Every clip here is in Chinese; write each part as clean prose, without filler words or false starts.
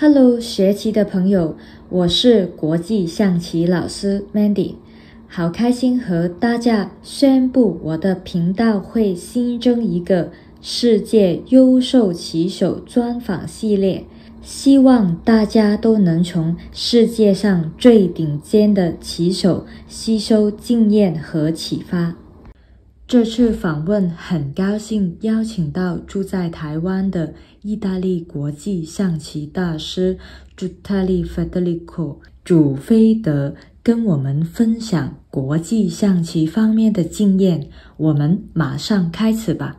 Hello， 学棋的朋友，我是国际象棋老师 Mandy， 好开心和大家宣布我的频道会新增一个世界优秀棋手专访系列，希望大家都能从世界上最顶尖的棋手吸收经验和启发。这次访问很高兴邀请到住在台湾的意大利国际象棋大师Giuttari Federico 祖菲德跟我们分享国际象棋方面的经验，我们马上开始吧。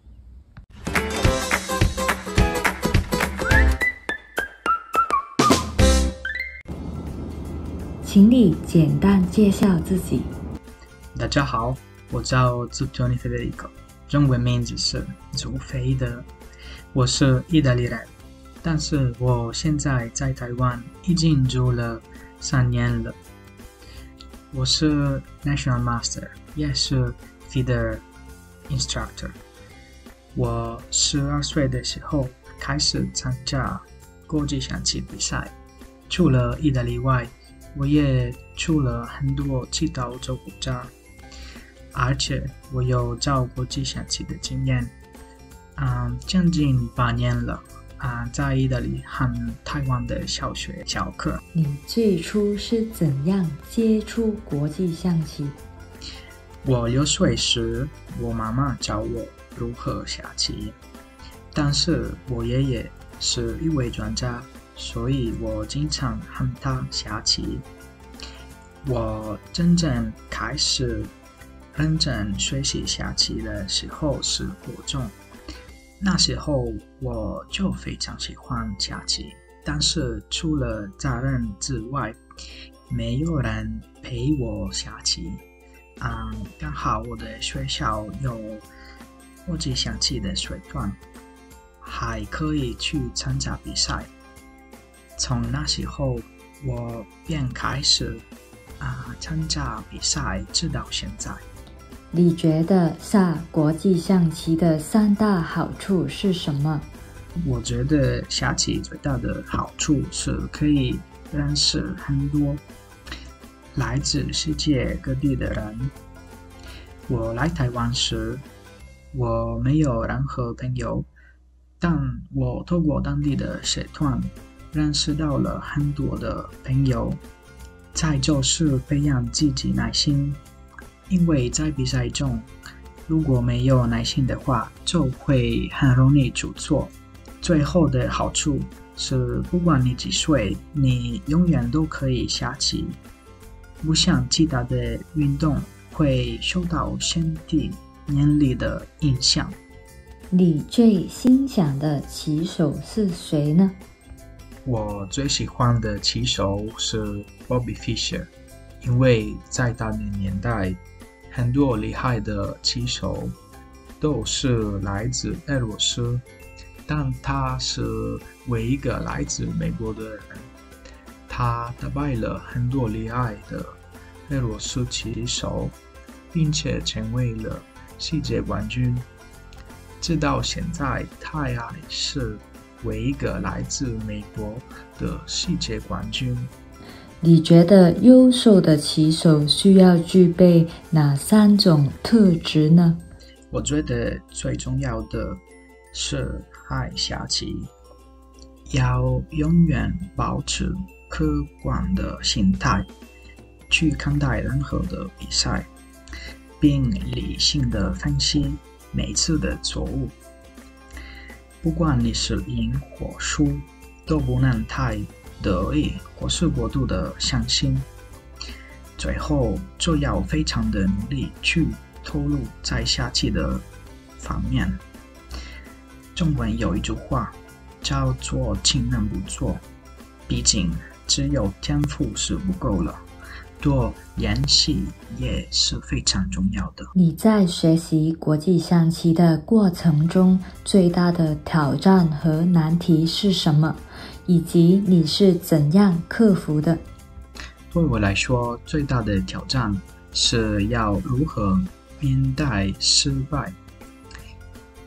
请你简单介绍自己。 大家好，我叫 Giuttari Federico， 中文名字是祖菲德，我是意大利人，但是我现在在台湾已经住了3年了。我是 National Master， 也是 FIDE Instructor。我12岁的时候开始参加国际象棋比赛，除了意大利外，我也去了很多其他欧洲国家。而且我有教国际象棋的经验，将近8年了，在意大利和台湾的小学教课。 你最初是怎样接触国际象棋？ 我6岁时，我妈妈教我如何下棋，但是我爷爷是一位专家，所以我经常和他下棋。我真正开始认真学习下棋的时候是国中，那时候我就非常喜欢下棋，但是除了家人之外，没有人陪我下棋。刚好我的学校有国际象棋的社团，还可以去参加比赛。从那时候我便开始参加比赛，直到现在。 你觉得下国际象棋的3大好处是什么？ 我觉得下棋最大的好处是可以认识很多来自世界各地的人。我来台湾时，我没有任何朋友，但我透过当地的社团认识到了很多的朋友。再就是培养自己耐心，因为在比赛中，如果没有耐心的话，就会很容易出错。最后的好处是，不管你几岁，你永远都可以下棋，不像其他的运动会受到身体年龄的影响。 你最欣赏的棋手是谁呢？ 我最喜欢的棋手是 Bobby Fischer， 因为在他的年代，很多厉害的棋手都是来自俄罗斯，但他是唯一一个来自美国的人。他打败了很多厉害的俄罗斯棋手，并且成为了世界冠军。直到现在，他还是唯一一个来自美国的世界冠军。 你觉得优秀的棋手需要具备哪3种特质呢？ 我觉得最重要的是爱下棋，要永远保持客观的心态去看待任何的比赛，并理性的分析每次的错误。不管你是赢或输，都不能太得意或是过度的相信。最后就要非常的努力去投入在下棋的方面。中文有一句话叫做勤能补拙，毕竟只有天赋是不够了，多练习也是非常重要的。 你在学习国际象棋的过程中，最大的挑战和难题是什么？以及你是怎样克服的？ 对我来说，最大的挑战是要如何面对失败。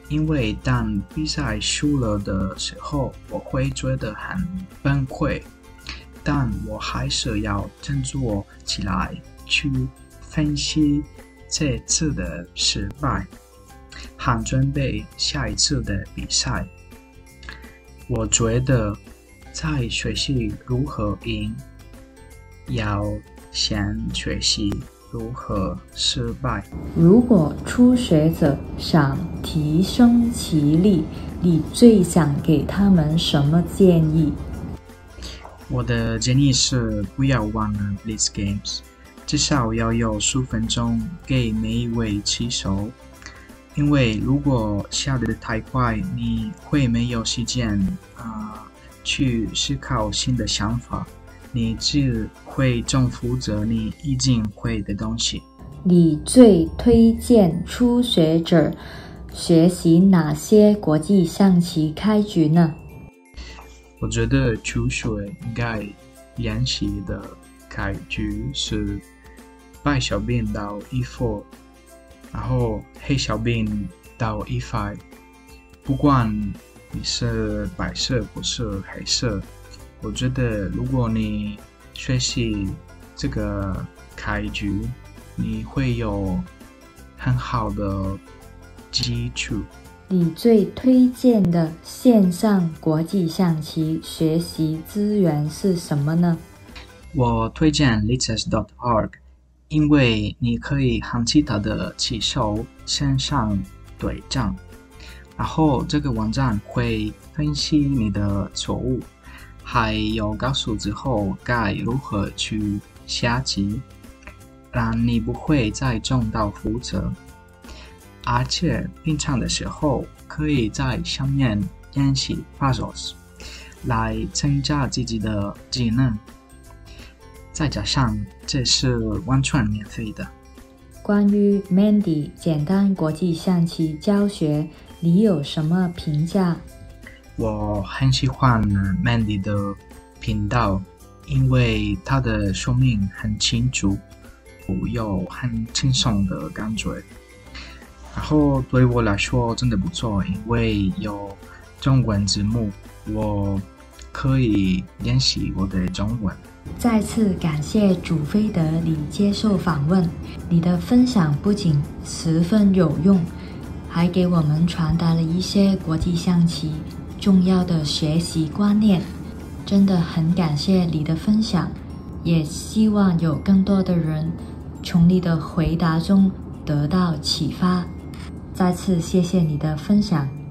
因为当比赛输了的时候，我会觉得很崩溃，但我还是要振作起来，去分析这次的失败，和准备下一次的比赛。我觉得在学习如何赢，要先学习如何失败。 如果初学者想提升棋力，你最想给他们什么建议？ 我的建议是不要忘了 Blitz Games， 至少要有10分钟给每一位棋手，因为如果下得太快，你会没有时间去思考新的想法，你只会重复着你已经会的东西。 你最推荐初学者学习哪些国际象棋开局呢？ 我觉得初学应该练习的开局是白小兵到E4，然后黑小兵到E5。不管你是白色或是黑色，我觉得如果你学习这个开局，你会有很好的基础。 你最推荐的线上国际象棋学习资源是什么呢？ 我推荐 lichess.org， 因为你可以和其他的棋手线上对战，然后这个网站会分析你的错误，还有告诉之后该如何去下棋，让你不会再重蹈覆辙。而且平常的时候可以在上面练习 puzzles 来增加自己的技能，再加上这是完全免费的。 关于 Mandy 简单国际象棋教学，你有什么评价？ 我很喜欢 Mandy 的频道，因为他的说明很清楚，有很轻松的感觉。然后对我来说真的不错，因为有中文字幕，我可以练习我的中文。 再次感谢祖菲德你接受访问，你的分享不仅十分有用，还给我们传达了一些国际象棋重要的学习观念，真的很感谢你的分享，也希望有更多的人从你的回答中得到启发。再次谢谢你的分享。